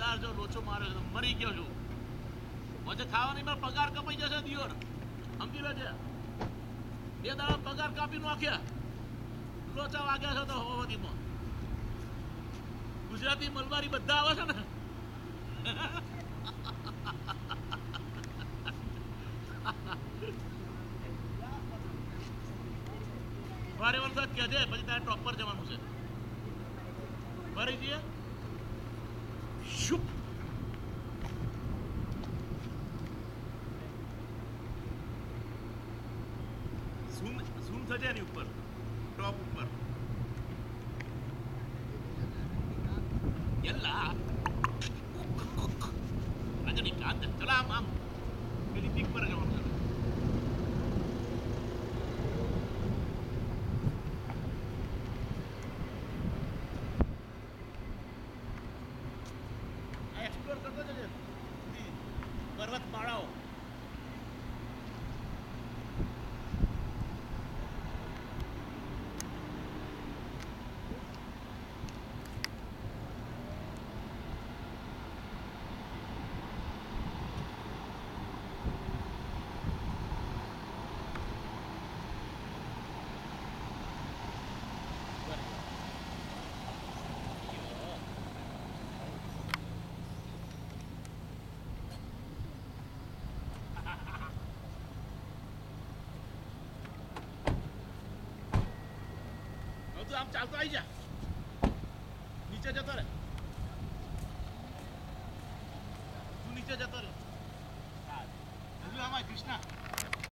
યાર જો લોચો મારે છે મરી ગયો છું વચ્ચે ખાવાની મારો પગાર કપાઈ જશે દિયોર સમજી લો છે 2 દાડા પગાર કાપી નાખ્યા લોચા વાગ્યા છે તો હોવાતીમાં ગુજરાતી મલબારી બધા આવે છે ને મારે વરસાદ કહે છે પછી તારે ટોપ પર જવાનું છે ફરી જઈએ શુપ ઝૂમ થશે એની ઉપર ટોપ ઉપર યલ્લા રજનીકાંત ચલો આમ પેલી પીક પર જવાનું છે એક્સપ્લોર કરતો જજે પર્વતમાળાઓ આમ ચાલતો આવી જા નીચે જતો રે તું નીચે જતો રે હજુ આમાં કૃષ્ણા